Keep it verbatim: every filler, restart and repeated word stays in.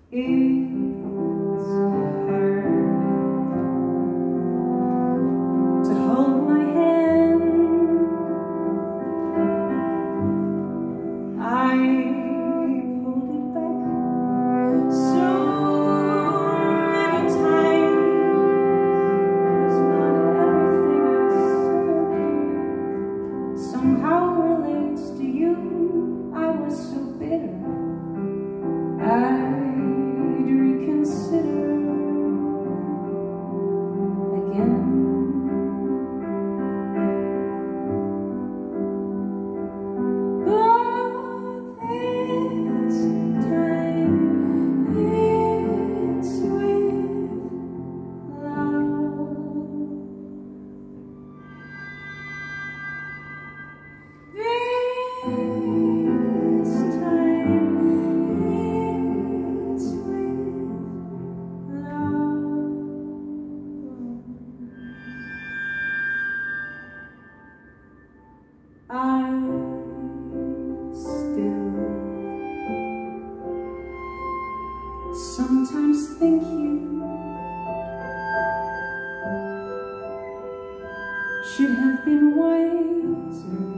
It's hard to hold my hand. I pulled it back so many times, 'cause not everything I said somehow relates to you. I was so bitter, I'd reconsider again. But this time it's with love. This time it's with love. I still sometimes think you should have been wiser.